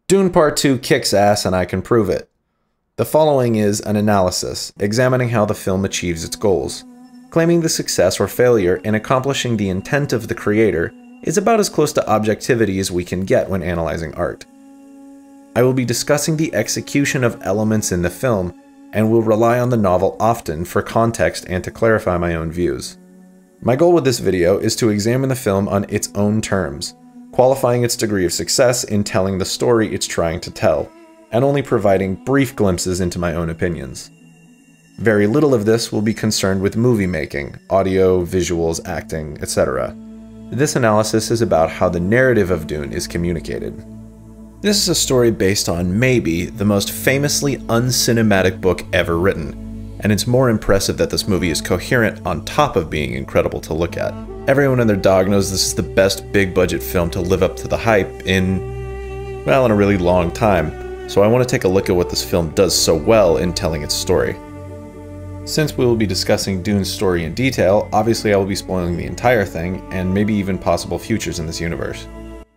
Dune Part 2 kicks ass and I can prove it. The following is an analysis, examining how the film achieves its goals. Claiming the success or failure in accomplishing the intent of the creator is about as close to objectivity as we can get when analyzing art. I will be discussing the execution of elements in the film, and will rely on the novel often for context and to clarify my own views. My goal with this video is to examine the film on its own terms, qualifying its degree of success in telling the story it's trying to tell, and only providing brief glimpses into my own opinions. Very little of this will be concerned with movie making, audio, visuals, acting, etc. This analysis is about how the narrative of Dune is communicated. This is a story based on maybe the most famously uncinematic book ever written, and it's more impressive that this movie is coherent on top of being incredible to look at. Everyone and their dog knows this is the best big-budget film to live up to the hype in a really long time, so I want to take a look at what this film does so well in telling its story. Since we will be discussing Dune's story in detail, obviously I will be spoiling the entire thing, and maybe even possible futures in this universe.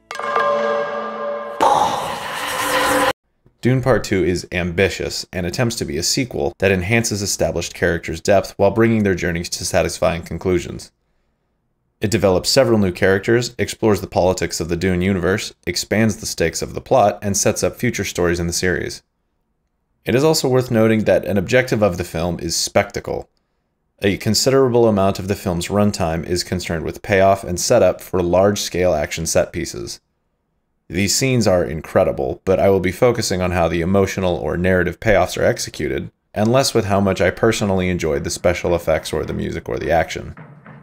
Dune Part 2 is ambitious and attempts to be a sequel that enhances established characters' depth while bringing their journeys to satisfying conclusions. It develops several new characters, explores the politics of the Dune universe, expands the stakes of the plot, and sets up future stories in the series. It is also worth noting that an objective of the film is spectacle. A considerable amount of the film's runtime is concerned with payoff and setup for large-scale action set pieces. These scenes are incredible, but I will be focusing on how the emotional or narrative payoffs are executed, and less with how much I personally enjoyed the special effects or the music or the action.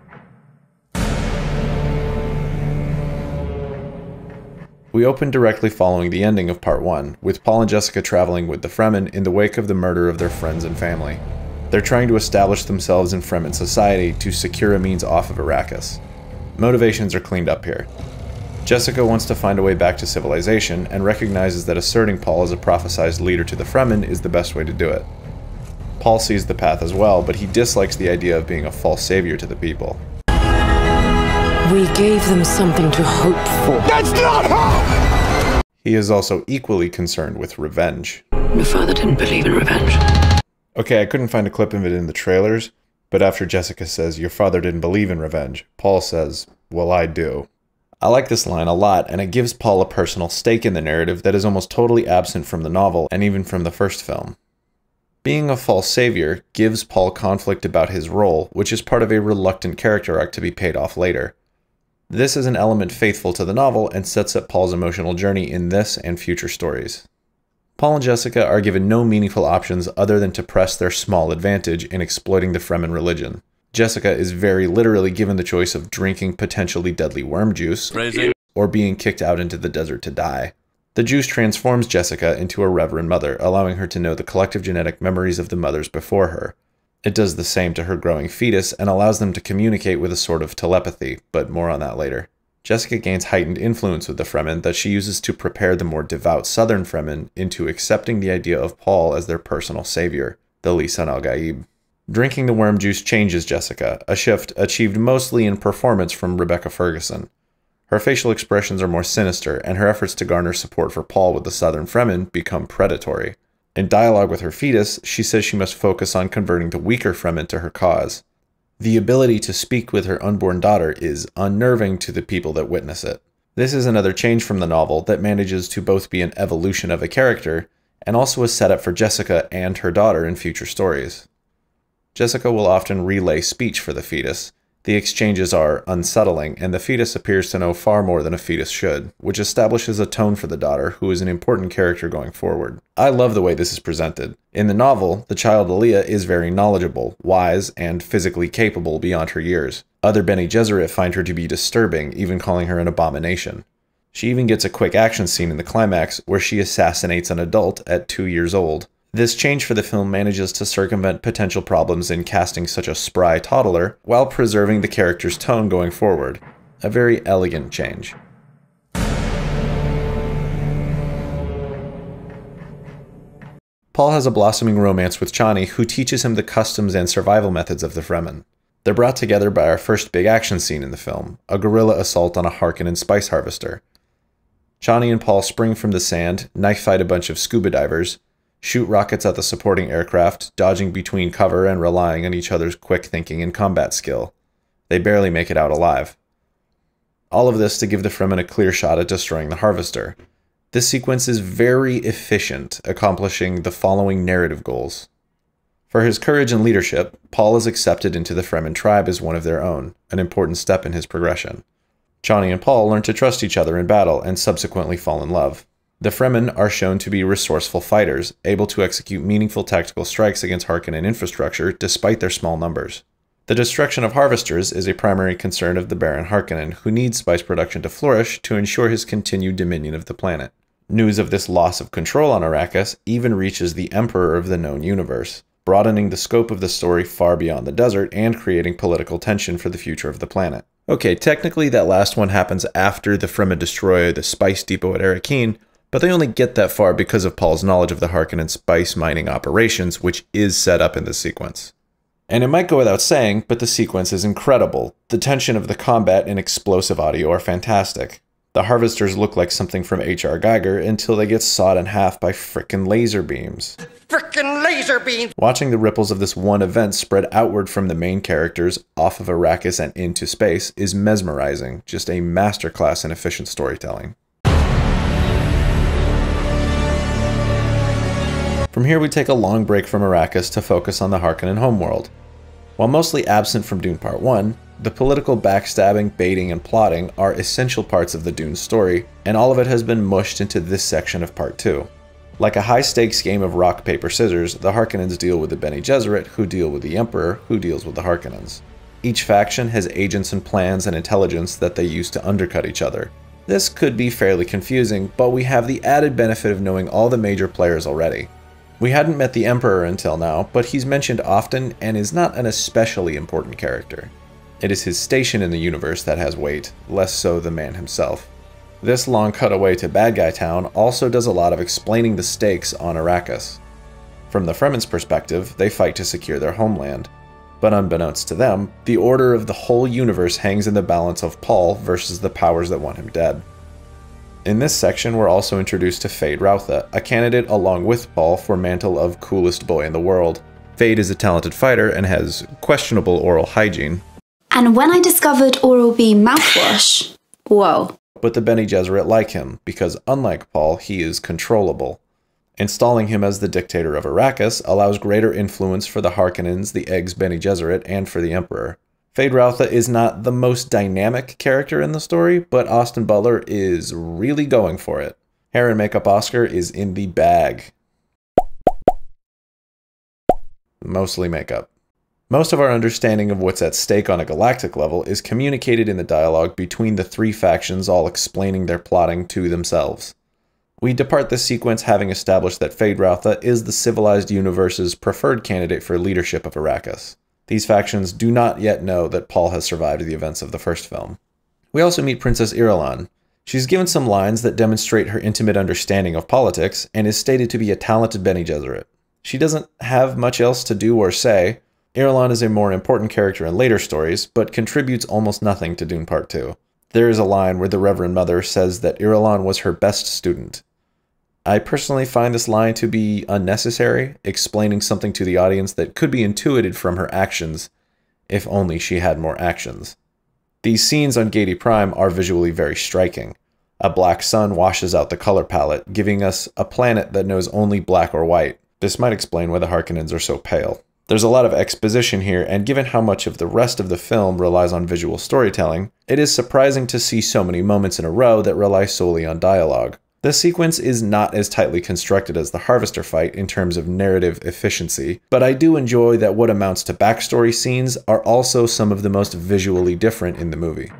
We open directly following the ending of Part 1, with Paul and Jessica traveling with the Fremen in the wake of the murder of their friends and family. They're trying to establish themselves in Fremen society to secure a means off of Arrakis. Motivations are cleaned up here. Jessica wants to find a way back to civilization and recognizes that asserting Paul as a prophesized leader to the Fremen is the best way to do it. Paul sees the path as well, but he dislikes the idea of being a false savior to the people. We gave them something to hope for. That's not hope! He is also equally concerned with revenge. Your father didn't believe in revenge. Okay, I couldn't find a clip of it in the trailers, but after Jessica says, "Your father didn't believe in revenge," Paul says, "Well, I do." I like this line a lot, and it gives Paul a personal stake in the narrative that is almost totally absent from the novel and even from the first film. Being a false savior gives Paul conflict about his role, which is part of a reluctant character arc to be paid off later. This is an element faithful to the novel and sets up Paul's emotional journey in this and future stories. Paul and Jessica are given no meaningful options other than to press their small advantage in exploiting the Fremen religion. Jessica is very literally given the choice of drinking potentially deadly worm juice or being kicked out into the desert to die. The juice transforms Jessica into a reverend mother, allowing her to know the collective genetic memories of the mothers before her. It does the same to her growing fetus and allows them to communicate with a sort of telepathy, but more on that later. Jessica gains heightened influence with the Fremen that she uses to prepare the more devout southern Fremen into accepting the idea of Paul as their personal savior, the Lisan al-Gaib. Drinking the worm juice changes Jessica, a shift achieved mostly in performance from Rebecca Ferguson. Her facial expressions are more sinister, and her efforts to garner support for Paul with the Southern Fremen become predatory. In dialogue with her fetus, she says she must focus on converting the weaker Fremen to her cause. The ability to speak with her unborn daughter is unnerving to the people that witness it. This is another change from the novel that manages to both be an evolution of a character, and also a setup for Jessica and her daughter in future stories. Jessica will often relay speech for the fetus. The exchanges are unsettling, and the fetus appears to know far more than a fetus should, which establishes a tone for the daughter, who is an important character going forward. I love the way this is presented. In the novel, the child Aaliyah is very knowledgeable, wise, and physically capable beyond her years. Other Bene Gesserit find her to be disturbing, even calling her an abomination. She even gets a quick action scene in the climax where she assassinates an adult at 2 years old. This change for the film manages to circumvent potential problems in casting such a spry toddler, while preserving the character's tone going forward. A very elegant change. Paul has a blossoming romance with Chani, who teaches him the customs and survival methods of the Fremen. They're brought together by our first big action scene in the film, a guerrilla assault on a Harkonnen spice harvester. Chani and Paul spring from the sand, knife fight a bunch of scuba divers, shoot rockets at the supporting aircraft, dodging between cover and relying on each other's quick thinking and combat skill. They barely make it out alive. All of this to give the Fremen a clear shot at destroying the Harvester. This sequence is very efficient, accomplishing the following narrative goals. For his courage and leadership, Paul is accepted into the Fremen tribe as one of their own, an important step in his progression. Chani and Paul learn to trust each other in battle and subsequently fall in love. The Fremen are shown to be resourceful fighters, able to execute meaningful tactical strikes against Harkonnen infrastructure despite their small numbers. The destruction of harvesters is a primary concern of the Baron Harkonnen, who needs spice production to flourish to ensure his continued dominion of the planet. News of this loss of control on Arrakis even reaches the Emperor of the known universe, broadening the scope of the story far beyond the desert and creating political tension for the future of the planet. Okay, technically that last one happens after the Fremen destroy the spice depot at Arrakeen, but they only get that far because of Paul's knowledge of the Harkonnen spice mining operations, which is set up in this sequence. And it might go without saying, but the sequence is incredible. The tension of the combat and explosive audio are fantastic. The harvesters look like something from H.R. Geiger until they get sawed in half by frickin' laser beams. Frickin' laser beams! Watching the ripples of this one event spread outward from the main characters off of Arrakis and into space is mesmerizing, just a masterclass in efficient storytelling. From here we take a long break from Arrakis to focus on the Harkonnen homeworld. While mostly absent from Dune Part 1, the political backstabbing, baiting, and plotting are essential parts of the Dune story, and all of it has been mushed into this section of Part 2. Like a high-stakes game of rock, paper, scissors, the Harkonnens deal with the Bene Gesserit, who deal with the Emperor, who deals with the Harkonnens. Each faction has agents and plans and intelligence that they use to undercut each other. This could be fairly confusing, but we have the added benefit of knowing all the major players already. We hadn't met the Emperor until now, but he's mentioned often and is not an especially important character. It is his station in the universe that has weight, less so the man himself. This long cutaway to Bad Guy Town also does a lot of explaining the stakes on Arrakis. From the Fremen's perspective, they fight to secure their homeland. But unbeknownst to them, the order of the whole universe hangs in the balance of Paul versus the powers that want him dead. In this section, we're also introduced to Feyd Rautha, a candidate along with Paul for mantle of coolest boy in the world. Feyd is a talented fighter and has questionable oral hygiene. And when I discovered Oral-B mouthwash, whoa. But the Bene Gesserit like him, because unlike Paul, he is controllable. Installing him as the dictator of Arrakis allows greater influence for the Harkonnens, the Eggs Bene Gesserit, and for the Emperor. Feyd Rautha is not the most dynamic character in the story, but Austin Butler is really going for it. Hair and makeup Oscar is in the bag. Mostly makeup. Most of our understanding of what's at stake on a galactic level is communicated in the dialogue between the three factions, all explaining their plotting to themselves. We depart this sequence having established that Feyd Rautha is the civilized universe's preferred candidate for leadership of Arrakis. These factions do not yet know that Paul has survived the events of the first film. We also meet Princess Irulan. She's given some lines that demonstrate her intimate understanding of politics and is stated to be a talented Bene Gesserit. She doesn't have much else to do or say. Irulan is a more important character in later stories, but contributes almost nothing to Dune Part 2. There is a line where the Reverend Mother says that Irulan was her best student. I personally find this line to be unnecessary, explaining something to the audience that could be intuited from her actions, if only she had more actions. These scenes on Gedi Prime are visually very striking. A black sun washes out the color palette, giving us a planet that knows only black or white. This might explain why the Harkonnens are so pale. There's a lot of exposition here, and given how much of the rest of the film relies on visual storytelling, it is surprising to see so many moments in a row that rely solely on dialogue. This sequence is not as tightly constructed as the Harvester fight in terms of narrative efficiency, but I do enjoy that what amounts to backstory scenes are also some of the most visually different in the movie.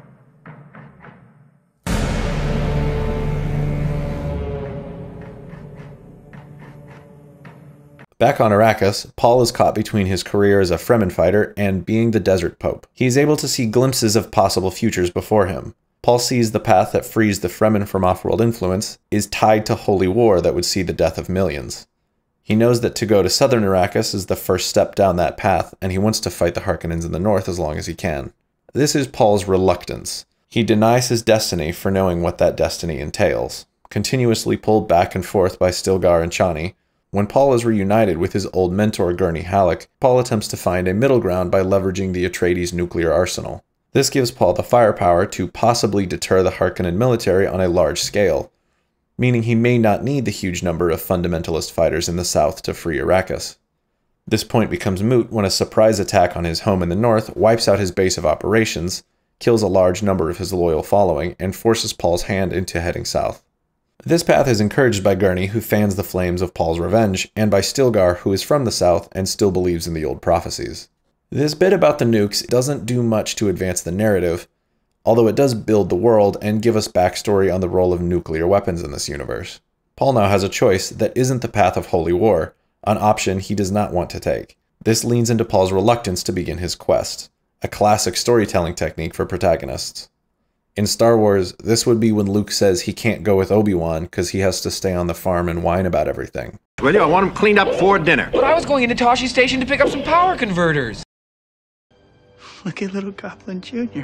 Back on Arrakis, Paul is caught between his career as a Fremen fighter and being the Desert Pope. He is able to see glimpses of possible futures before him. Paul sees the path that frees the Fremen from off-world influence is tied to holy war that would see the death of millions. He knows that to go to southern Arrakis is the first step down that path, and he wants to fight the Harkonnens in the north as long as he can. This is Paul's reluctance. He denies his destiny for knowing what that destiny entails. continuously pulled back and forth by Stilgar and Chani. When Paul is reunited with his old mentor Gurney Halleck, Paul attempts to find a middle ground by leveraging the Atreides nuclear arsenal. This gives Paul the firepower to possibly deter the Harkonnen military on a large scale, meaning he may not need the huge number of fundamentalist fighters in the south to free Arrakis. This point becomes moot when a surprise attack on his home in the north wipes out his base of operations, kills a large number of his loyal following, and forces Paul's hand into heading south. This path is encouraged by Gurney, who fans the flames of Paul's revenge, and by Stilgar, who is from the south and still believes in the old prophecies. This bit about the nukes doesn't do much to advance the narrative, although it does build the world and give us backstory on the role of nuclear weapons in this universe. Paul now has a choice that isn't the path of holy war, an option he does not want to take. This leans into Paul's reluctance to begin his quest, a classic storytelling technique for protagonists. In Star Wars, this would be when Luke says he can't go with Obi-Wan because he has to stay on the farm and whine about everything. Will you? I want them cleaned up for dinner. But I was going into Toshi Station to pick up some power converters. Look at little Goblin Jr.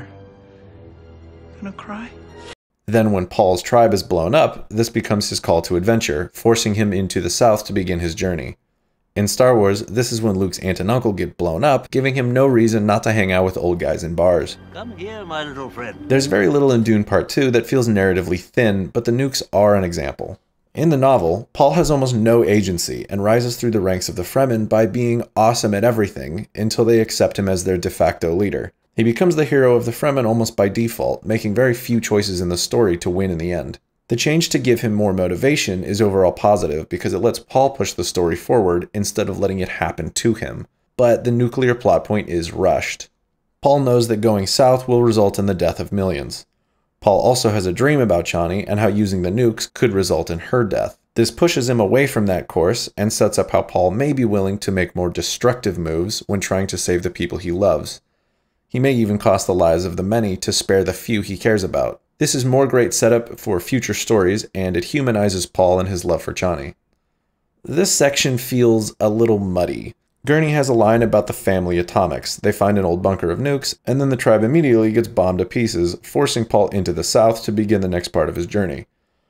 Gonna cry? Then when Paul's tribe is blown up, this becomes his call to adventure, forcing him into the south to begin his journey. In Star Wars, this is when Luke's aunt and uncle get blown up, giving him no reason not to hang out with old guys in bars. Come here, my little friend. There's very little in Dune Part 2 that feels narratively thin, but the nukes are an example. In the novel, Paul has almost no agency and rises through the ranks of the Fremen by being awesome at everything until they accept him as their de facto leader. He becomes the hero of the Fremen almost by default, making very few choices in the story to win in the end. The change to give him more motivation is overall positive because it lets Paul push the story forward instead of letting it happen to him, but the nuclear plot point is rushed. Paul knows that going south will result in the death of millions. Paul also has a dream about Chani and how using the nukes could result in her death. This pushes him away from that course and sets up how Paul may be willing to make more destructive moves when trying to save the people he loves. He may even cost the lives of the many to spare the few he cares about. This is more great setup for future stories, and it humanizes Paul and his love for Chani. This section feels a little muddy. Gurney has a line about the family atomics. They find an old bunker of nukes, and then the tribe immediately gets bombed to pieces, forcing Paul into the south to begin the next part of his journey.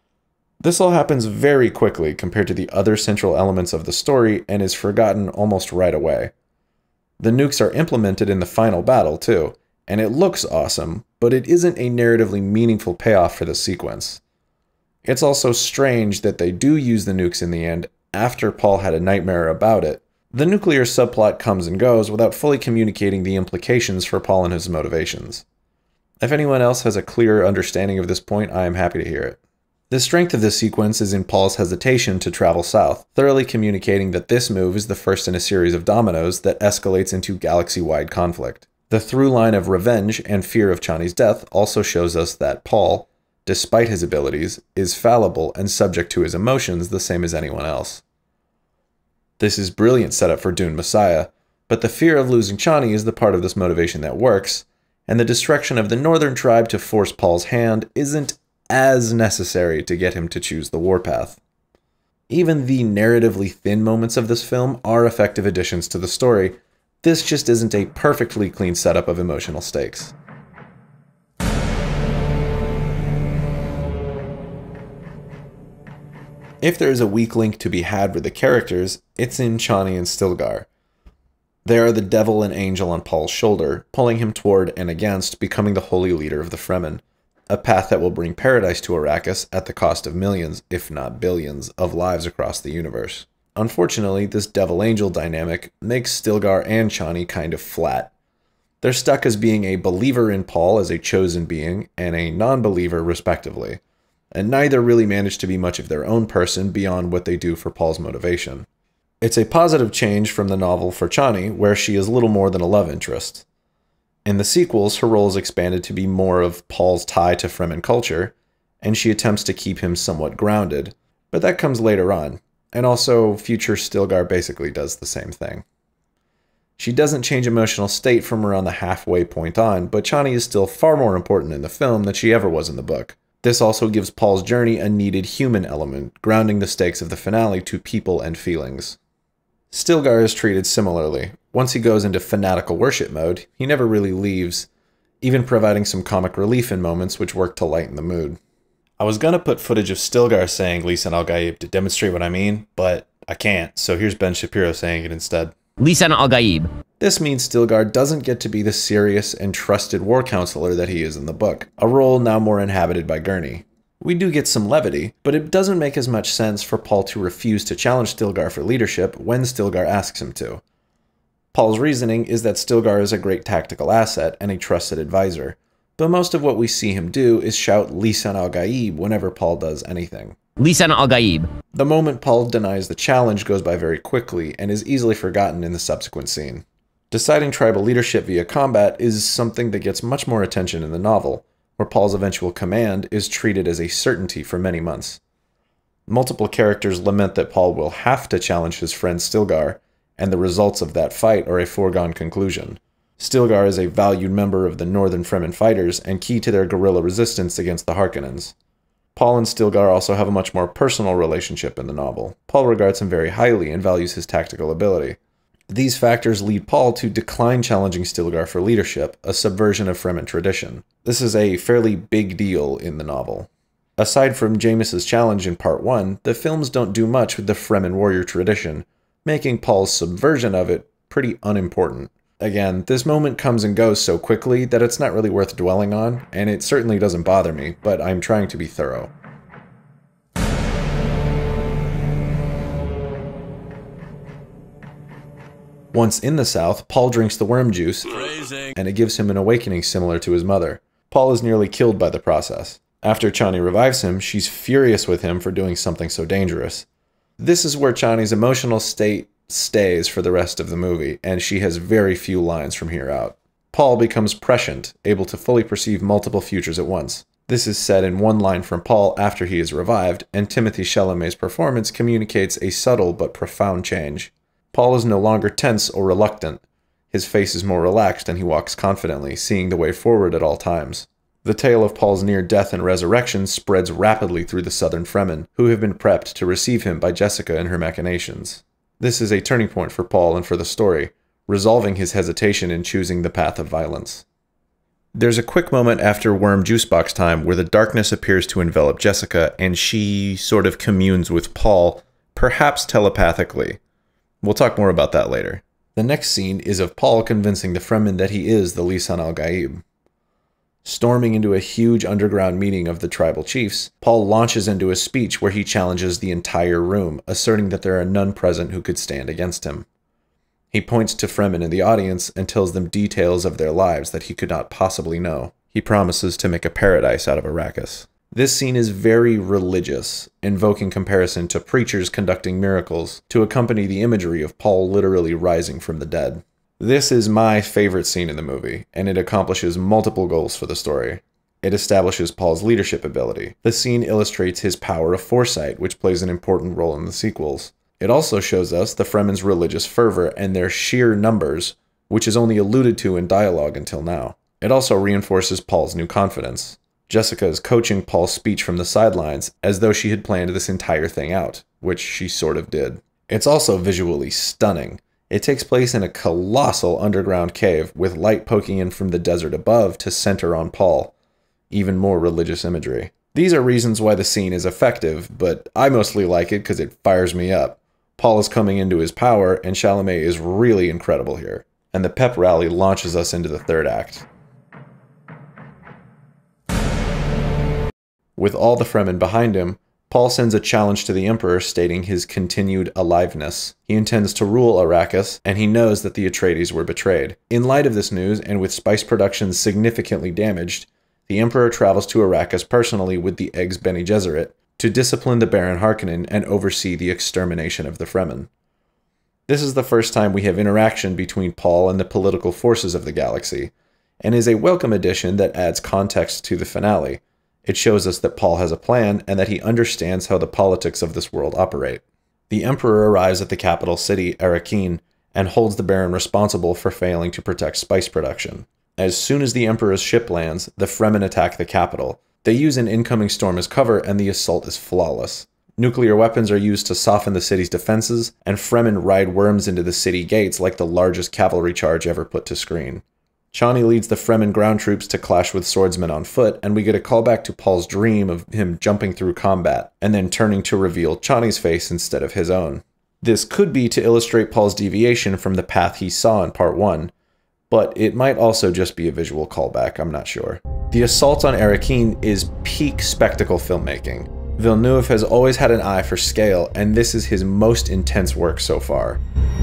This all happens very quickly compared to the other central elements of the story, and is forgotten almost right away. The nukes are implemented in the final battle, too, and it looks awesome, but it isn't a narratively meaningful payoff for the sequence. It's also strange that they do use the nukes in the end after Paul had a nightmare about it. The nuclear subplot comes and goes without fully communicating the implications for Paul and his motivations. If anyone else has a clearer understanding of this point, I am happy to hear it. The strength of this sequence is in Paul's hesitation to travel south, thoroughly communicating that this move is the first in a series of dominoes that escalates into galaxy-wide conflict. The through line of revenge and fear of Chani's death also shows us that Paul, despite his abilities, is fallible and subject to his emotions the same as anyone else. This is brilliant setup for Dune Messiah, but the fear of losing Chani is the part of this motivation that works, and the destruction of the northern tribe to force Paul's hand isn't as necessary to get him to choose the warpath. Even the narratively thin moments of this film are effective additions to the story. This just isn't a perfectly clean setup of emotional stakes. If there is a weak link to be had with the characters, it's in Chani and Stilgar. They are the devil and angel on Paul's shoulder, pulling him toward and against becoming the holy leader of the Fremen, a path that will bring paradise to Arrakis at the cost of millions, if not billions, of lives across the universe. Unfortunately, this devil-angel dynamic makes Stilgar and Chani kind of flat. They're stuck as being a believer in Paul as a chosen being, and a non-believer respectively, and neither really manage to be much of their own person beyond what they do for Paul's motivation. It's a positive change from the novel for Chani, where she is little more than a love interest. In the sequels, her role is expanded to be more of Paul's tie to Fremen culture, and she attempts to keep him somewhat grounded, but that comes later on. And also, future Stilgar basically does the same thing. She doesn't change emotional state from around the halfway point on, but Chani is still far more important in the film than she ever was in the book. This also gives Paul's journey a needed human element, grounding the stakes of the finale to people and feelings. Stilgar is treated similarly. Once he goes into fanatical worship mode, he never really leaves, even providing some comic relief in moments which work to lighten the mood. I was gonna put footage of Stilgar saying Lisan al-Gaib to demonstrate what I mean, but I can't, so here's Ben Shapiro saying it instead. Lisan al-Gaib. This means Stilgar doesn't get to be the serious and trusted war counselor that he is in the book, a role now more inhabited by Gurney. We do get some levity, but it doesn't make as much sense for Paul to refuse to challenge Stilgar for leadership when Stilgar asks him to. Paul's reasoning is that Stilgar is a great tactical asset and a trusted advisor, but most of what we see him do is shout Lisan al-Gaib whenever Paul does anything. Lisan al-Gaib. The moment Paul denies the challenge goes by very quickly and is easily forgotten in the subsequent scene. Deciding tribal leadership via combat is something that gets much more attention in the novel, where Paul's eventual command is treated as a certainty for many months. Multiple characters lament that Paul will have to challenge his friend Stilgar, and the results of that fight are a foregone conclusion. Stilgar is a valued member of the Northern Fremen fighters and key to their guerrilla resistance against the Harkonnens. Paul and Stilgar also have a much more personal relationship in the novel. Paul regards him very highly and values his tactical ability. These factors lead Paul to decline challenging Stilgar for leadership, a subversion of Fremen tradition. This is a fairly big deal in the novel. Aside from Jameis's challenge in Part 1, the films don't do much with the Fremen warrior tradition, making Paul's subversion of it pretty unimportant. Again, this moment comes and goes so quickly that it's not really worth dwelling on, and it certainly doesn't bother me, but I'm trying to be thorough. Once in the South, Paul drinks the worm juice, and it gives him an awakening similar to his mother. Paul is nearly killed by the process. After Chani revives him, she's furious with him for doing something so dangerous. This is where Chani's emotional state stays for the rest of the movie, and she has very few lines from here out. Paul becomes prescient, able to fully perceive multiple futures at once. This is said in one line from Paul after he is revived, and Timothée Chalamet's performance communicates a subtle but profound change. Paul is no longer tense or reluctant. His face is more relaxed and he walks confidently, seeing the way forward at all times. The tale of Paul's near death and resurrection spreads rapidly through the Southern Fremen, who have been prepped to receive him by Jessica and her machinations. This is a turning point for Paul and for the story, resolving his hesitation in choosing the path of violence. There's a quick moment after Worm Juicebox time where the darkness appears to envelop Jessica and she sort of communes with Paul, perhaps telepathically. We'll talk more about that later. The next scene is of Paul convincing the Fremen that he is the Lisan al-Gaib. Storming into a huge underground meeting of the tribal chiefs, Paul launches into a speech where he challenges the entire room, asserting that there are none present who could stand against him. He points to Fremen in the audience and tells them details of their lives that he could not possibly know. He promises to make a paradise out of Arrakis. This scene is very religious, invoking comparison to preachers conducting miracles to accompany the imagery of Paul literally rising from the dead. This is my favorite scene in the movie, and it accomplishes multiple goals for the story. It establishes Paul's leadership ability. The scene illustrates his power of foresight, which plays an important role in the sequels. It also shows us the Fremen's religious fervor and their sheer numbers, which is only alluded to in dialogue until now. It also reinforces Paul's new confidence. Jessica is coaching Paul's speech from the sidelines as though she had planned this entire thing out, which she sort of did. It's also visually stunning. It takes place in a colossal underground cave with light poking in from the desert above to center on Paul. Even more religious imagery. These are reasons why the scene is effective, but I mostly like it because it fires me up. Paul is coming into his power, and Chalamet is really incredible here. And the pep rally launches us into the third act. With all the Fremen behind him, Paul sends a challenge to the Emperor stating his continued aliveness. He intends to rule Arrakis, and he knows that the Atreides were betrayed. In light of this news, and with spice production significantly damaged, the Emperor travels to Arrakis personally with the Eggs Bene Gesserit to discipline the Baron Harkonnen and oversee the extermination of the Fremen. This is the first time we have interaction between Paul and the political forces of the galaxy, and is a welcome addition that adds context to the finale. It shows us that Paul has a plan and that he understands how the politics of this world operate. The Emperor arrives at the capital city, Arrakeen, and holds the Baron responsible for failing to protect spice production. As soon as the Emperor's ship lands, the Fremen attack the capital. They use an incoming storm as cover, and the assault is flawless. Nuclear weapons are used to soften the city's defenses, and Fremen ride worms into the city gates like the largest cavalry charge ever put to screen. Chani leads the Fremen ground troops to clash with swordsmen on foot, and we get a callback to Paul's dream of him jumping through combat, and then turning to reveal Chani's face instead of his own. This could be to illustrate Paul's deviation from the path he saw in Part 1, but it might also just be a visual callback, I'm not sure. The assault on Arrakeen is peak spectacle filmmaking. Villeneuve has always had an eye for scale, and this is his most intense work so far.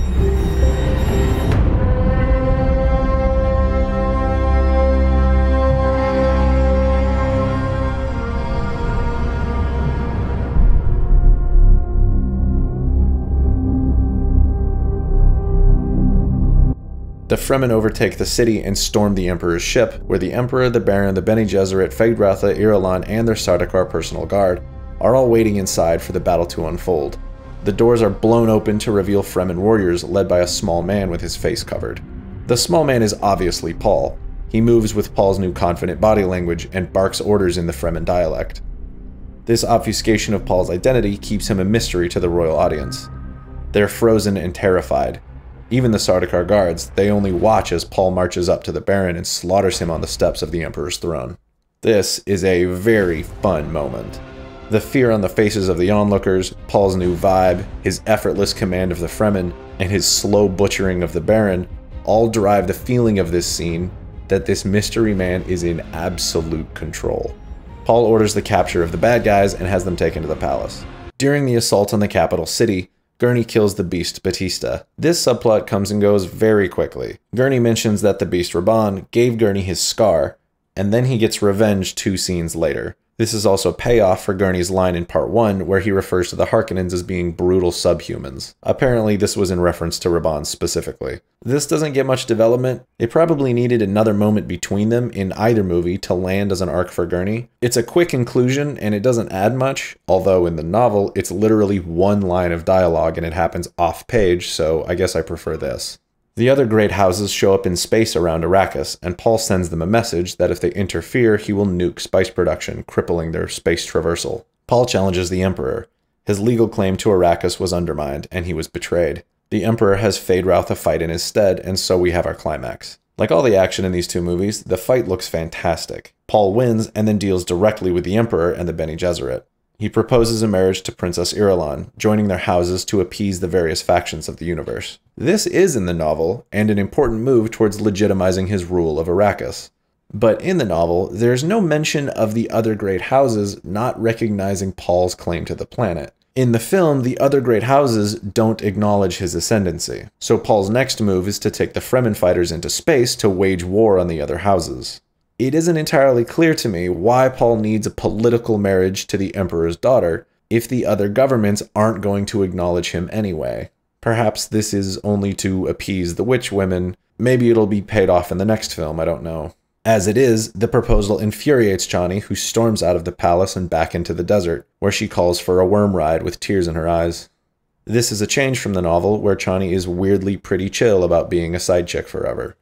The Fremen overtake the city and storm the Emperor's ship, where the Emperor, the Baron, the Bene Gesserit, Feyd-Rautha, Irulan, and their Sardaukar personal guard are all waiting inside for the battle to unfold. The doors are blown open to reveal Fremen warriors led by a small man with his face covered. The small man is obviously Paul. He moves with Paul's new confident body language and barks orders in the Fremen dialect. This obfuscation of Paul's identity keeps him a mystery to the royal audience. They're frozen and terrified. Even the Sardaukar guards, they only watch as Paul marches up to the Baron and slaughters him on the steps of the Emperor's throne. This is a very fun moment. The fear on the faces of the onlookers, Paul's new vibe, his effortless command of the Fremen, and his slow butchering of the Baron all drive the feeling of this scene that this mystery man is in absolute control. Paul orders the capture of the bad guys and has them taken to the palace. During the assault on the capital city, Gurney kills the Beast Batista. This subplot comes and goes very quickly. Gurney mentions that the Beast Raban gave Gurney his scar, and then he gets revenge 2 scenes later. This is also payoff for Gurney's line in Part 1, where he refers to the Harkonnens as being brutal subhumans. Apparently, this was in reference to Raban specifically. This doesn't get much development. It probably needed another moment between them in either movie to land as an arc for Gurney. It's a quick inclusion, and it doesn't add much, although in the novel, it's literally 1 line of dialogue and it happens off-page, so I guess I prefer this. The other great houses show up in space around Arrakis, and Paul sends them a message that if they interfere, he will nuke spice production, crippling their space traversal. Paul challenges the Emperor. His legal claim to Arrakis was undermined, and he was betrayed. The Emperor has Feyd-Rautha fight in his stead, and so we have our climax. Like all the action in these 2 movies, the fight looks fantastic. Paul wins, and then deals directly with the Emperor and the Bene Gesserit. He proposes a marriage to Princess Irulan, joining their houses to appease the various factions of the universe. This is in the novel, and an important move towards legitimizing his rule of Arrakis. But in the novel, there's no mention of the other great houses not recognizing Paul's claim to the planet. In the film, the other great houses don't acknowledge his ascendancy, so Paul's next move is to take the Fremen fighters into space to wage war on the other houses. It isn't entirely clear to me why Paul needs a political marriage to the Emperor's daughter if the other governments aren't going to acknowledge him anyway. Perhaps this is only to appease the witch women. Maybe it'll be paid off in the next film, I don't know. As it is, the proposal infuriates Chani, who storms out of the palace and back into the desert, where she calls for a worm ride with tears in her eyes. This is a change from the novel, where Chani is weirdly pretty chill about being a side chick forever.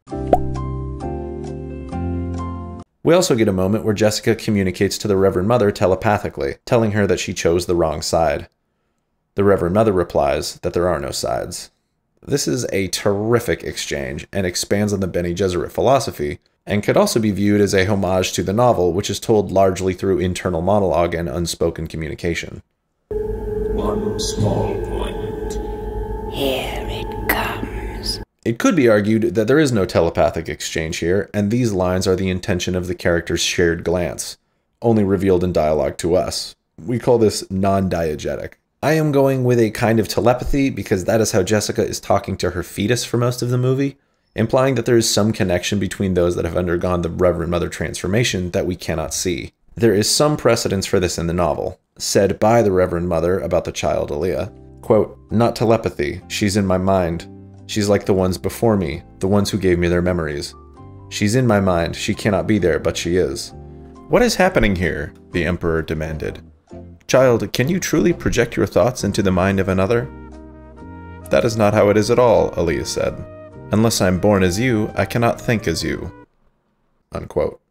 We also get a moment where Jessica communicates to the Reverend Mother telepathically, telling her that she chose the wrong side. The Reverend Mother replies that there are no sides. This is a terrific exchange and expands on the Bene Gesserit philosophy, and could also be viewed as a homage to the novel, which is told largely through internal monologue and unspoken communication. One small point. Here it comes. It could be argued that there is no telepathic exchange here, and these lines are the intention of the character's shared glance, only revealed in dialogue to us. We call this non-diegetic. I am going with a kind of telepathy because that is how Jessica is talking to her fetus for most of the movie, implying that there is some connection between those that have undergone the Reverend Mother transformation that we cannot see. There is some precedence for this in the novel, said by the Reverend Mother about the child Aaliyah. Quote, "Not telepathy, she's in my mind. She's like the ones before me, the ones who gave me their memories. She's in my mind, she cannot be there, but she is." "What is happening here?" the Emperor demanded. "Child, can you truly project your thoughts into the mind of another?" "That is not how it is at all," Aaliyah said. "Unless I'm born as you, I cannot think as you." Unquote.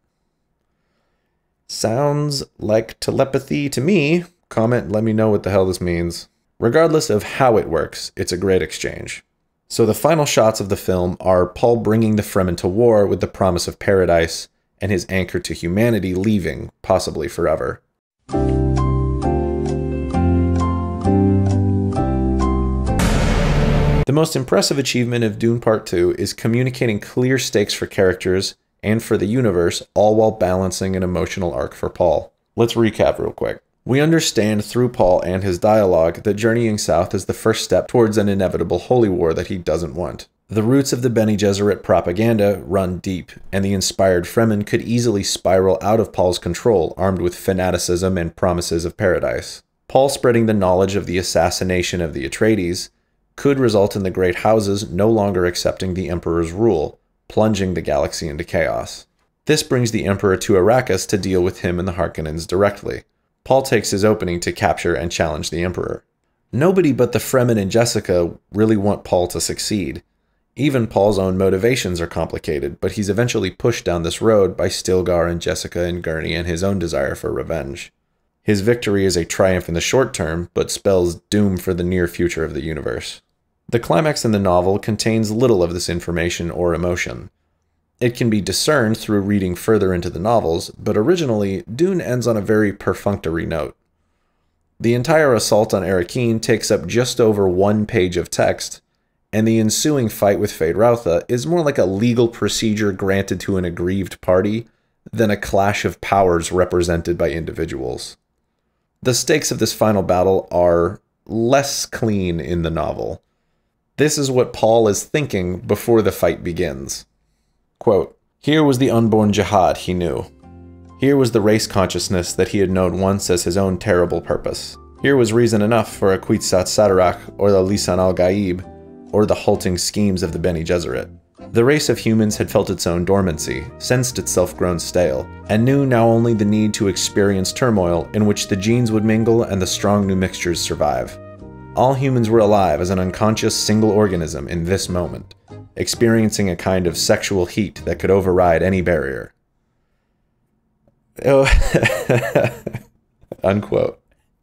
Sounds like telepathy to me. Comment, let me know what the hell this means. Regardless of how it works, it's a great exchange. So the final shots of the film are Paul bringing the Fremen to war with the promise of paradise, and his anchor to humanity leaving, possibly forever. The most impressive achievement of Dune Part 2 is communicating clear stakes for characters and for the universe, all while balancing an emotional arc for Paul. Let's recap real quick. We understand through Paul and his dialogue that journeying south is the first step towards an inevitable holy war that he doesn't want. The roots of the Bene Gesserit propaganda run deep, and the inspired Fremen could easily spiral out of Paul's control, armed with fanaticism and promises of paradise. Paul spreading the knowledge of the assassination of the Atreides could result in the great houses no longer accepting the Emperor's rule, plunging the galaxy into chaos. This brings the Emperor to Arrakis to deal with him and the Harkonnens directly. Paul takes his opening to capture and challenge the Emperor. Nobody but the Fremen and Jessica really want Paul to succeed. Even Paul's own motivations are complicated, but he's eventually pushed down this road by Stilgar and Jessica and Gurney and his own desire for revenge. His victory is a triumph in the short term, but spells doom for the near future of the universe. The climax in the novel contains little of this information or emotion. It can be discerned through reading further into the novels, but originally, Dune ends on a very perfunctory note. The entire assault on Arrakeen takes up just over 1 page of text, and the ensuing fight with Feyd-Rautha is more like a legal procedure granted to an aggrieved party than a clash of powers represented by individuals. The stakes of this final battle are less clean in the novel. This is what Paul is thinking before the fight begins. Quote, "Here was the unborn jihad he knew. Here was the race consciousness that he had known once as his own terrible purpose. Here was reason enough for a Kwisatz Haderach or the Lisan al-Gaib, or the halting schemes of the Bene Gesserit. The race of humans had felt its own dormancy, sensed itself grown stale, and knew now only the need to experience turmoil in which the genes would mingle and the strong new mixtures survive. All humans were alive as an unconscious single organism in this moment, experiencing a kind of sexual heat that could override any barrier." Oh, unquote.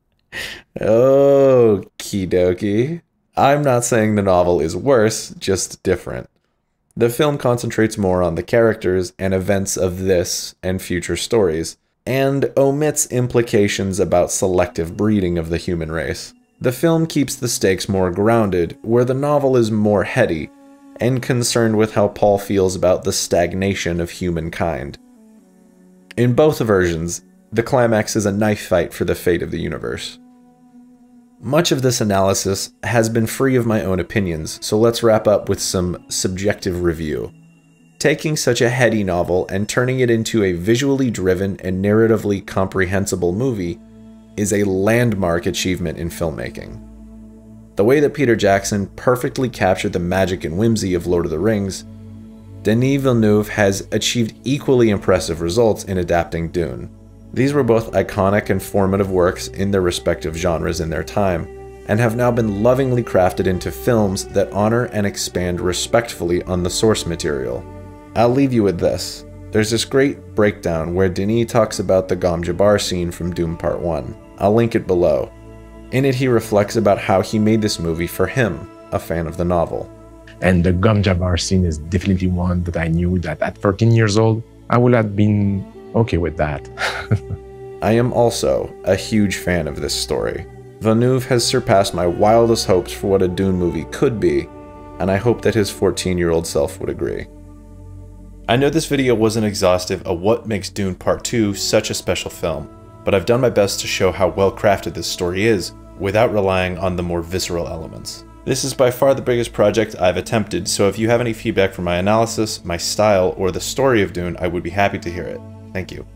Okie dokie. I'm not saying the novel is worse, just different. The film concentrates more on the characters and events of this and future stories, and omits implications about selective breeding of the human race. The film keeps the stakes more grounded, where the novel is more heady, and concerned with how Paul feels about the stagnation of humankind. In both versions, the climax is a knife fight for the fate of the universe. Much of this analysis has been free of my own opinions, so let's wrap up with some subjective review. Taking such a heady novel and turning it into a visually driven and narratively comprehensible movie is a landmark achievement in filmmaking. The way that Peter Jackson perfectly captured the magic and whimsy of Lord of the Rings, Denis Villeneuve has achieved equally impressive results in adapting Dune. These were both iconic and formative works in their respective genres in their time, and have now been lovingly crafted into films that honor and expand respectfully on the source material. I'll leave you with this. There's this great breakdown where Denis talks about the Gom Jabbar scene from Dune Part 1. I'll link it below. In it, he reflects about how he made this movie for him, a fan of the novel. And the Gom Jabbar scene is definitely one that I knew that at 13 years old, I would have been okay with that. I am also a huge fan of this story. Villeneuve has surpassed my wildest hopes for what a Dune movie could be, and I hope that his 14-year-old self would agree. I know this video wasn't exhaustive of what makes Dune Part 2 such a special film, but I've done my best to show how well crafted this story is, without relying on the more visceral elements. This is by far the biggest project I've attempted, so if you have any feedback for my analysis, my style, or the story of Dune, I would be happy to hear it. Thank you.